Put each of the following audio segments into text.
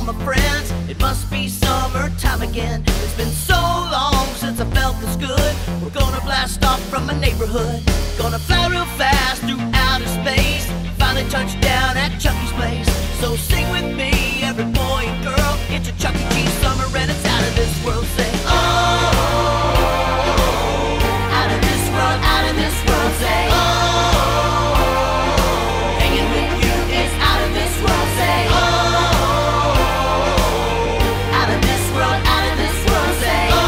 my friends. It must be summertime again. It's been so long since I felt this good. We're gonna blast off from my neighborhood. Gonna fly real fast through outer space. Finally touch down at Chuck E. Place. So sing with me, every boy and girl. It's a Chuck E. Cheese summer and it's out of this world. Say, oh, out of this world, out of this world. Say, oh, hanging with you is out of this world. Say, oh, out of this world, out of this world. Say, oh,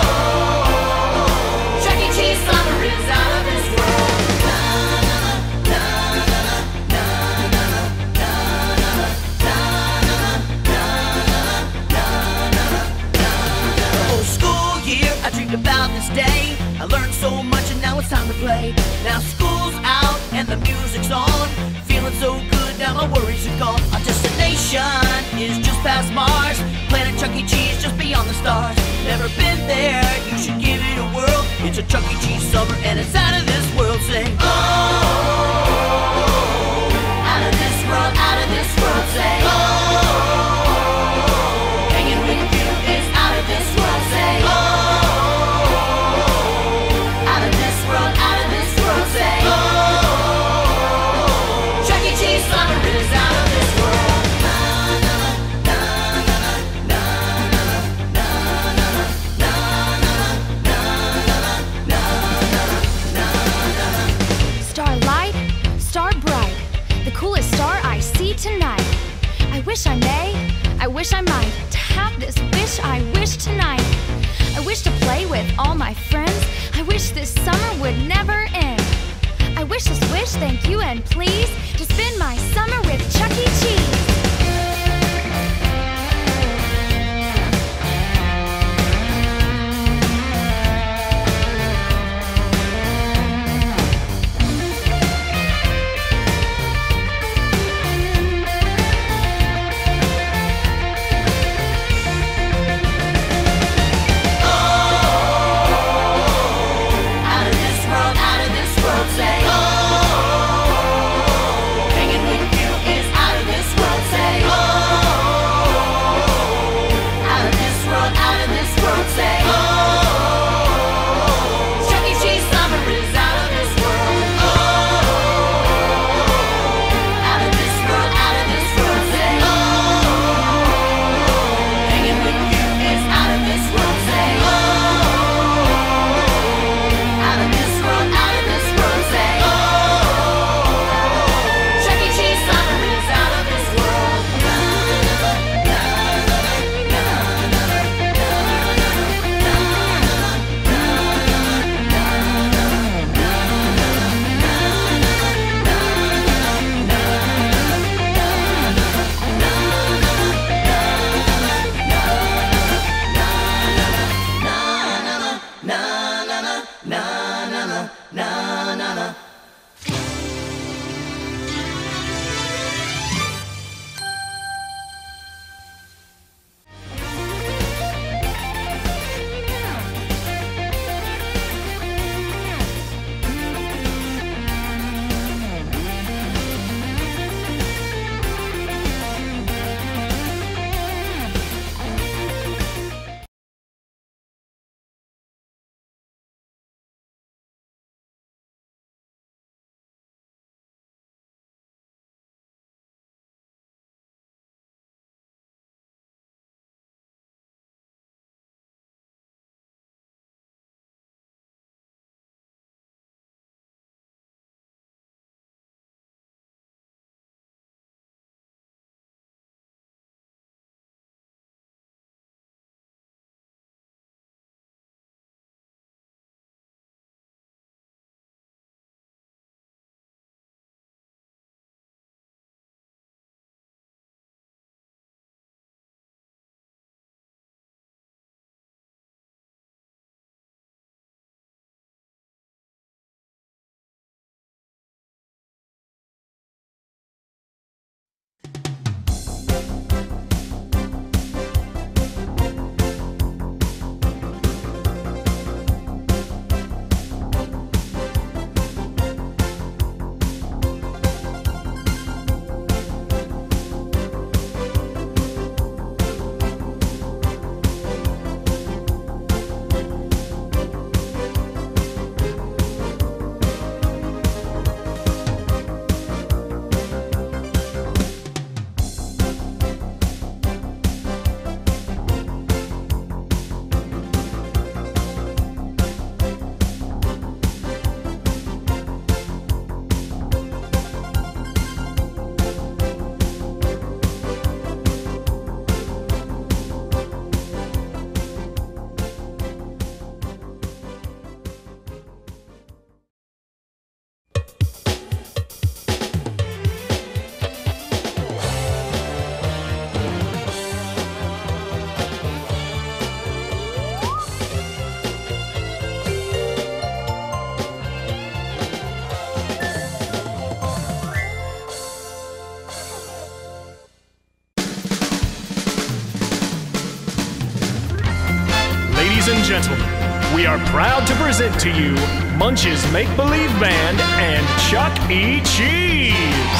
Chuck E. Cheese summer is out of this world. I dreamed about this day. I learned so much and now it's time to play. Now school's out and the music's on. Feeling so good, now my worries are gone. Our destination is just past Mars. Planet Chuck E. Cheese just beyond the stars. Never been there, you should give it a whirl. It's a Chuck E. Cheese summer and it's out of this world. Sing, oh, out of this world, out of this world. Say, oh, hanging with you is out of this world. Say, oh, tonight. I wish I may, I wish I might, to have this wish I wish tonight. I wish to play with all my friends. I wish this summer would never end. I wish this wish, thank you and please, to spend my summer with Chuck E. Cheese. are proud to present to you Munch's Make Believe Band and Chuck E. Cheese.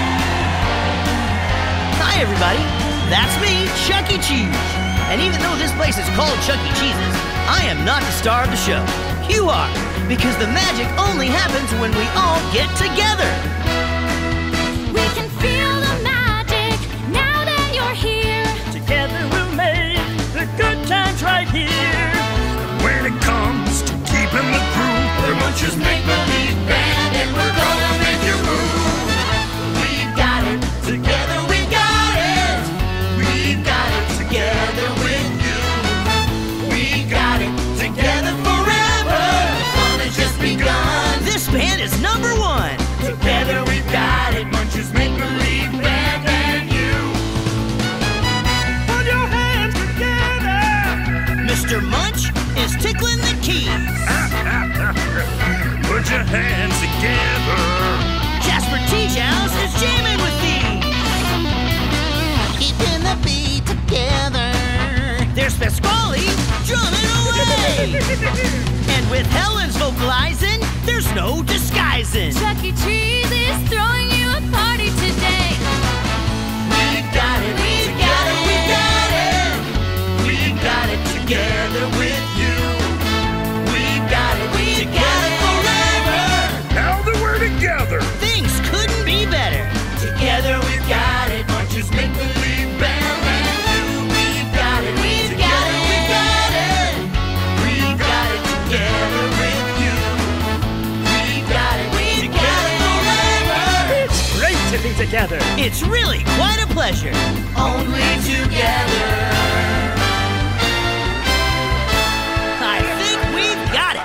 Hi, everybody. That's me, Chuck E. Cheese. And even though this place is called Chuck E. Cheese's, I am not the star of the show. You are, because the magic only happens when we all get together. We can feel the magic now that you're here. Together we'll make the good times right here. When it comes to keeping the groove, the Munch's Make Believe Band, and we're gonna make you move. We've got it together, we got it. We've got it together with you. We got it together forever. Fun has just begun. This band is #1. Together we've got it. Munch's Make Believe Band and you. Put your hands together. Mr. Munch is tickling the keys. Put your hands together. Jasper T-Jows is jamming with these. Keeping the beat together. There's Pasquale drumming away. And with Helen's vocalizing, there's no disguising. Chuck E. Cheese is throwing you a party today. We've got it, we've got it, we've got it. We've got it together with you. We've got it, we've got it forever. Now that we're together, Things couldn't be better. together we've got it. Munch's Make Believe Band and you. We've got it, we've got it, we've got it. We've got it together with you. We've got it, we've got it forever. It's great to be together. It's really quite a pleasure. Only together. I think we've got it.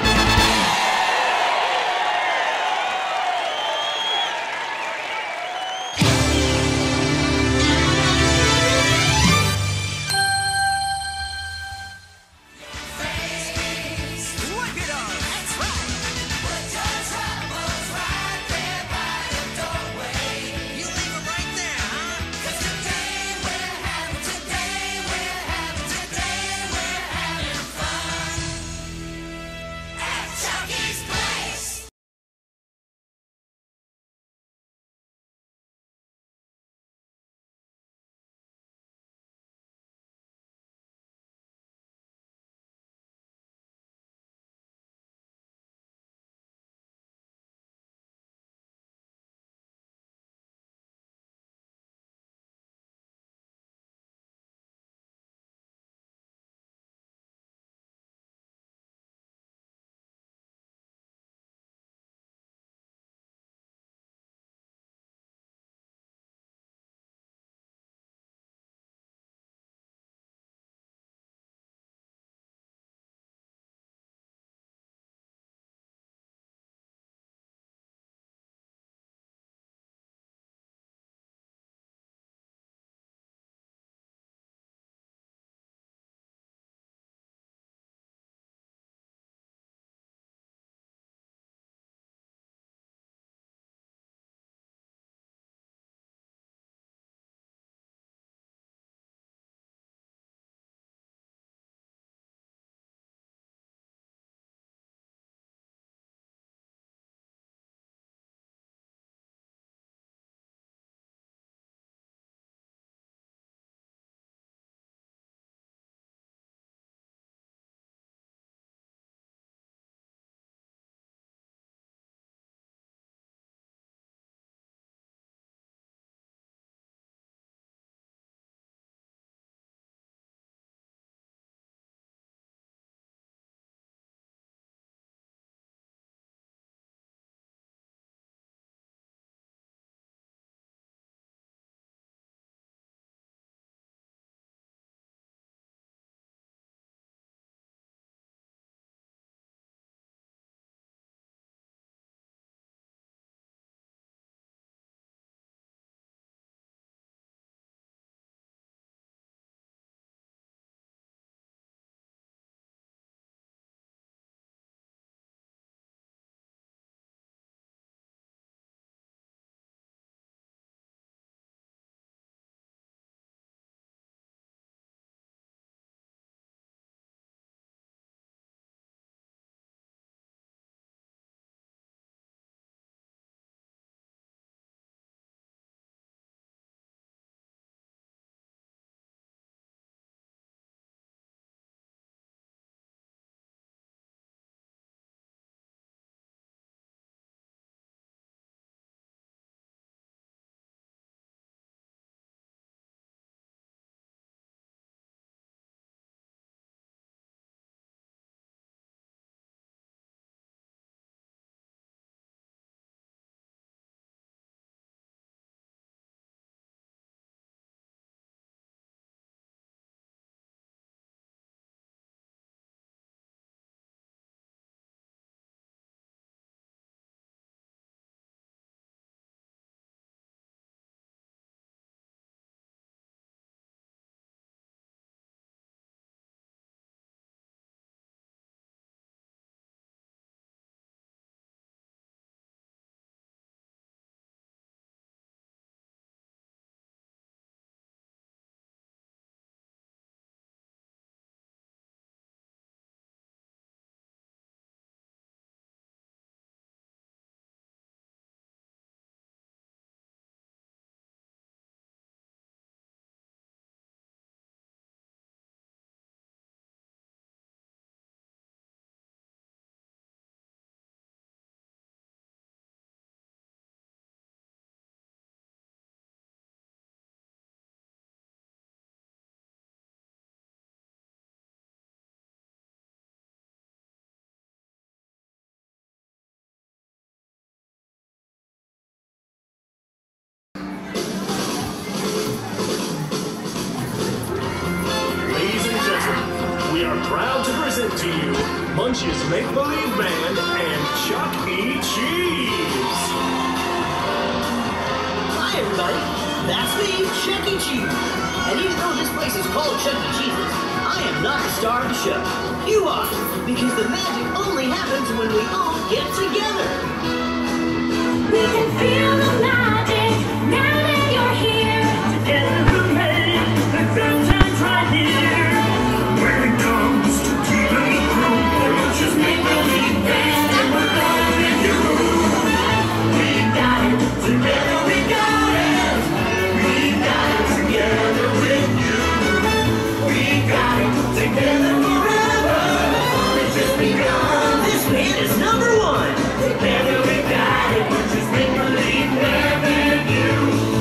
E. Cheese. And even though this place is called Chuck E. Cheese's, I am not the star of the show. You are, because the magic only happens when we all get together. We can feel the magic now that you're here. Together we'll make the good times right here. When it comes to keeping the crew, the Munch's make-believe band, and we're gonna make you move. We got it together, we got it. We got it together with you. We got it together forever. It's just begun. This band is number one. Together we got it. Munch's make-believe band and you.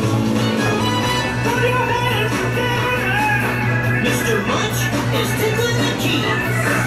Put your hands together. Mr. Munch is tickling the keys.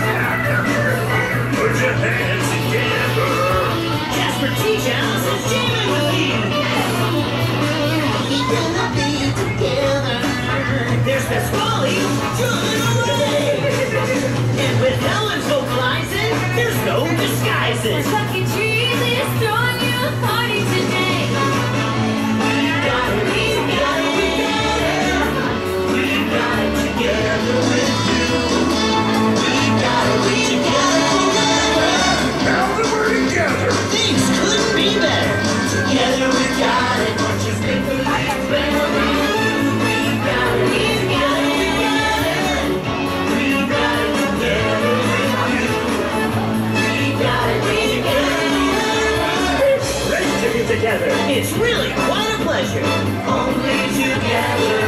Put your hands together. Jasper T-Jones is jamming with you. Keeping the beat together. There's Pasquale drumming away. And with Helen vocalizing, there's no disguising. Chuck E. Cheese is throwing you a party today. We got it, we got it, we got it. We got it together with you. We got it, we got it together. Now that we're together. Things couldn't be better. Together we got it. Munch's make-believe band. We got it, we got it, we got it. We got it together with you. We got it, we got it together. Great to be together. It's really quite a pleasure. Only together.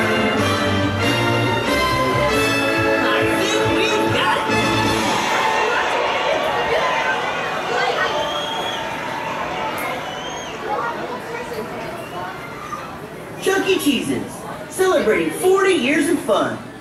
I think we've got it. Chuck E. Cheese's, celebrating 40 years of fun.